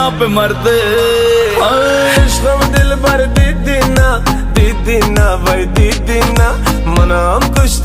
पे मरते दिल भर दीदी ना भाई दीदी ना मना हम कुछ